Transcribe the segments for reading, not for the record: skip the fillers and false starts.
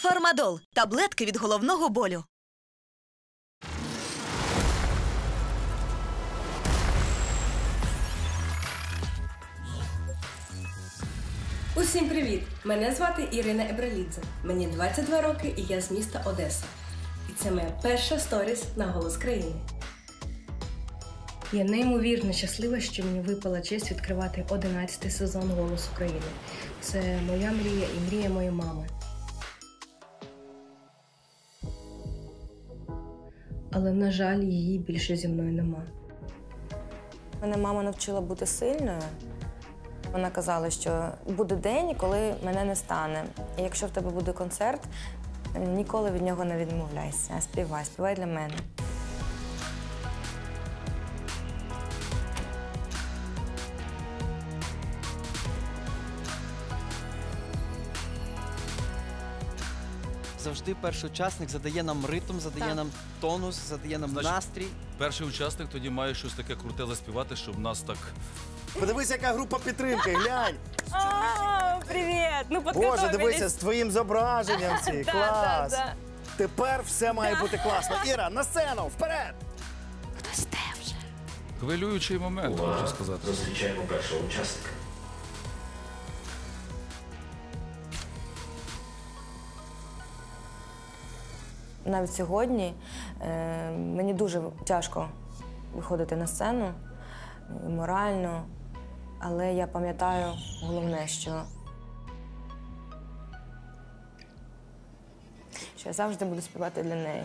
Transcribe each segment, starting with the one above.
Фармадол – таблетки від головного болю. Усім привіт! Мене звати Ірина Ебралідзе. Мені 22 роки і я з міста Одеса. І це моя перша сторіс на «Голос країни». Я неймовірно щаслива, що мені випала честь відкривати 11-й сезон «Голос України». Це моя мрія і мрія моєї мами. Але, на жаль, її більше зі мною нема. Мене мама навчила бути сильною. Вона казала, що буде день, коли мене не стане. І якщо в тебе буде концерт, ніколи від нього не відмовляйся. Співай, співай для мене. Завжди перший учасник задає нам ритм, задає нам тонус, задає нам настрій. Перший учасник тоді має щось таке круте заспівати, щоб нас так... Подивись, яка група підтримки, глянь! О, привіт! Ну, Боже, дивися, з твоїм зображенням ці, клас! Тепер все має бути класно. Іра, на сцену, вперед! Хтось де вже? Хвилюючий момент, можу сказати. Зустрічаємо першого учасника. Навіть сьогодні мені дуже тяжко виходити на сцену, морально, але я пам'ятаю головне, що я завжди буду співати для неї.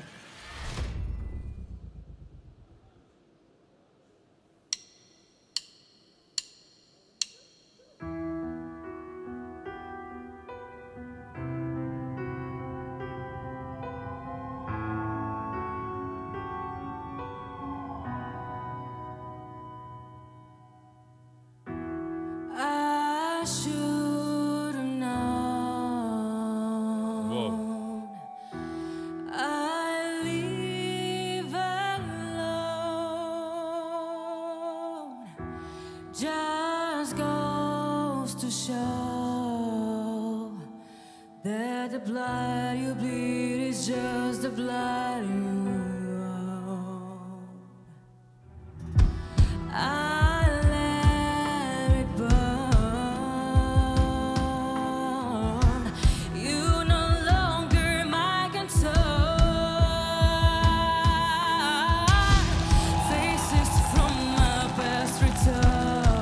Just goes to show that the blood you bleed is just the blood you own. I let it burn. You no longer my concern. Faces from my past return.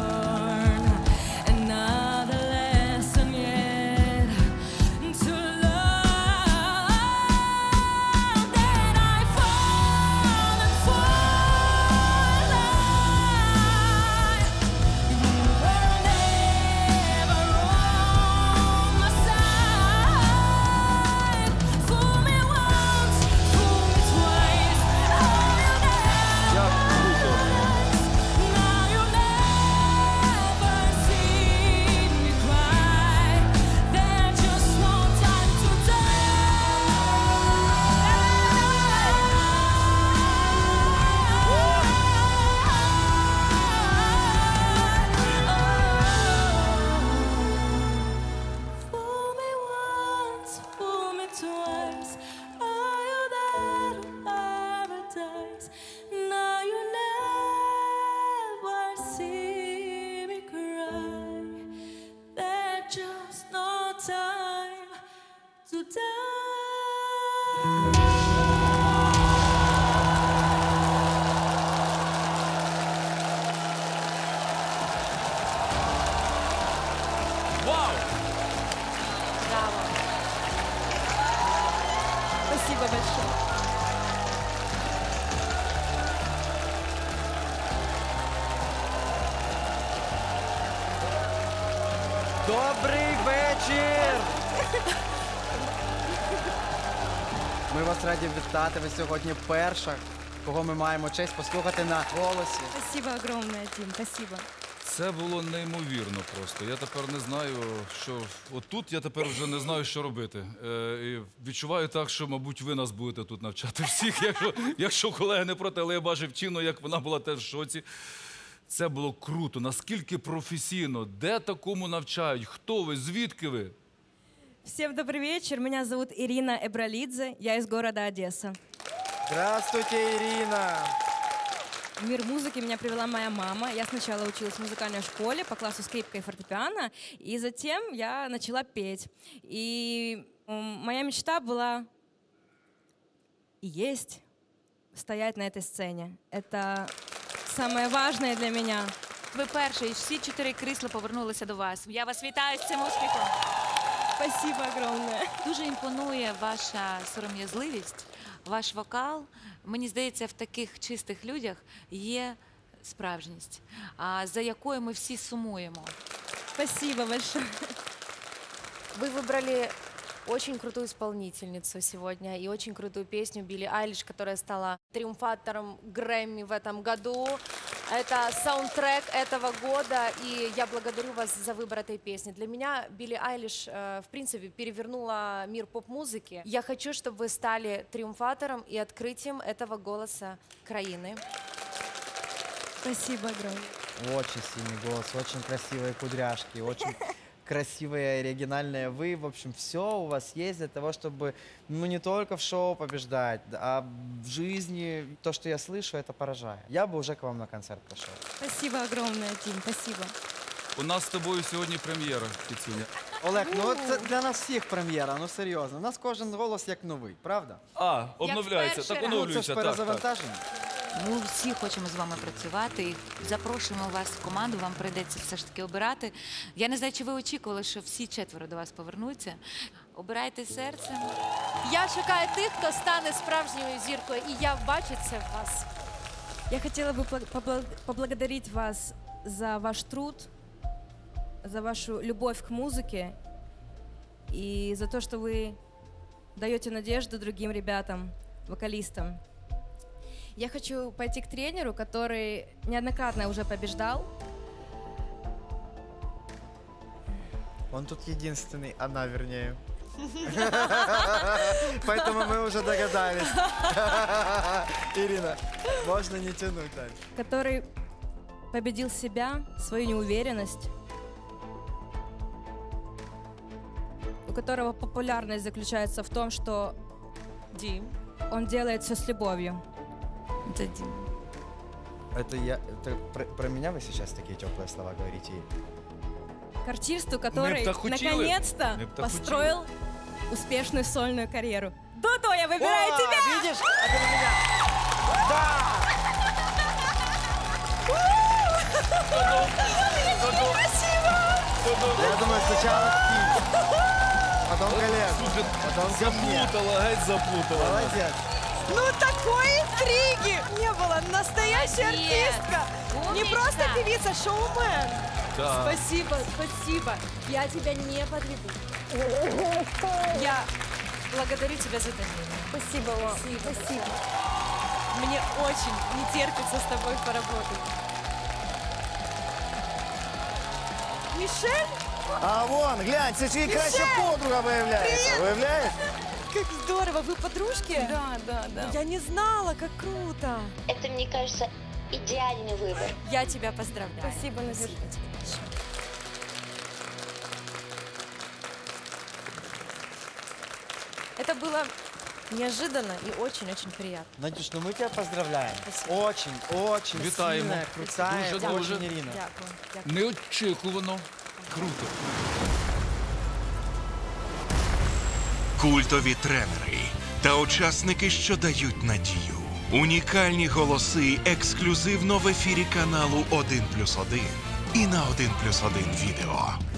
Спасибо большое. Добрий вечір! Ми вас раді вітати. Ви сьогодні перша, кого ми маємо честь послухати на «Голосі». Спасибо огромное, Дім, спасибо. Це було неймовірно просто. Я тепер не знаю, що... Отут я тепер вже не знаю, що робити. І відчуваю так, що, мабуть, ви нас будете тут навчати всіх, якщо колеги не проти, але я бачив Тіну, як вона була теж в шоці. Це було круто. Наскільки професійно? Де такому навчають? Хто ви? Звідки ви? Всем добрый вечер. Меня зовут Ирина Эбралидзе. Я из города Одесса. Здравствуйте, Ирина! В мир музыки меня привела моя мама. Я сначала училась в музыкальной школе по классу скрипка и фортепиано, и затем я начала петь. И моя мечта была и есть стоять на этой сцене. Это самое важное для меня. Ви перший, всі 4 крісла повернулися до вас. Я вас вітаю з цим успіхом. Спасибо огромное. Дуже імпонує ваша сором'язливість, ваш вокал. Мені здається, в таких чистих людях є справжність, за якою ми всі сумуємо. Спасибо большое. Вы выбрали очень крутую исполнительницу сегодня и очень крутую песню Билли Айлиш, которая стала триумфатором Грэмми в этом году. Это саундтрек этого года, и я благодарю вас за выбор этой песни. Для меня Билли Айлиш, в принципе, перевернула мир поп-музыки. Я хочу, чтобы вы стали триумфатором и открытием этого голоса краины. Спасибо огромное. Очень сильный голос, очень красивые кудряшки, очень красивые, оригинальные вы. В общем, все у вас есть для того, чтобы, ну, не только в шоу побеждать, а в жизни. То, что я слышу, это поражает. Я бы уже к вам на концерт пошел. Спасибо огромное, Тим. Спасибо. У нас з тобою сьогодні прем'єра в Кіціні. Олег, ну це для нас всіх прем'єра, ну серйозно. У нас кожен голос як новий, правда? Обновляється, так Ну, це оновлюється. ж Так, так. перезавантаження. Ми всі хочемо з вами працювати і запрошуємо вас в команду, вам прийдеться все ж таки обирати. Я не знаю, чи ви очікували, що всі 4 до вас повернуться. Обирайте серцем. Я шукаю тих, хто стане справжньою зіркою, і я бачу це в вас. Я хотела бы поблагодарить вас за ваш труд, за вашу любовь к музыке и за то, что вы даете надежду другим ребятам, вокалистам. Я хочу пойти к тренеру, который неоднократно уже побеждал. Он тут единственный, она вернее. Поэтому мы уже догадались. Ирина, можно не тянуть дальше. Который победил себя, свою неуверенность, у которого популярность заключается в том, что он делает все с любовью. Це Дім. Это про меня вы сейчас такие теплые слова говорите? К артисту, который так хотели. наконец-то Мы б так построил успешную сольную карьеру. Дудо, я выбираю тебя! Видишь? Это на меня. Да! Я думаю, сначала Кить, потом Коллег, потом ко мне. Заплутала, геть заплутала. Молодец. Ну такой интриги не было. Настоящая артистка. Не просто певица, шоумен. Так. Спасибо, спасибо. Я тебя не подведу. Я благодарю тебя за это. Спасибо вам. Спасибо. Мне очень не терпится с тобой поработать. Мишель, А вон, глянь, це ж її краща подруга виявляється. Виявляєш? как здорово. Вы подружки? Да. Я не знала, как круто. Это, мне кажется, идеальный выбор. Я тебя поздравляю. Спасибо, Надюша. Это было неожиданно и очень-очень приятно. Надюш, ну мы тебя поздравляем. Очень, очень Вітаємо. сильная, крутая, Дуже, очень дуже. Ирина. Дякую. Дякую. Неочікувано. Круто. Культові тренери та учасники, що дають надію. Унікальні голоси ексклюзивно в ефірі каналу 1+1 і на 1+1 відео.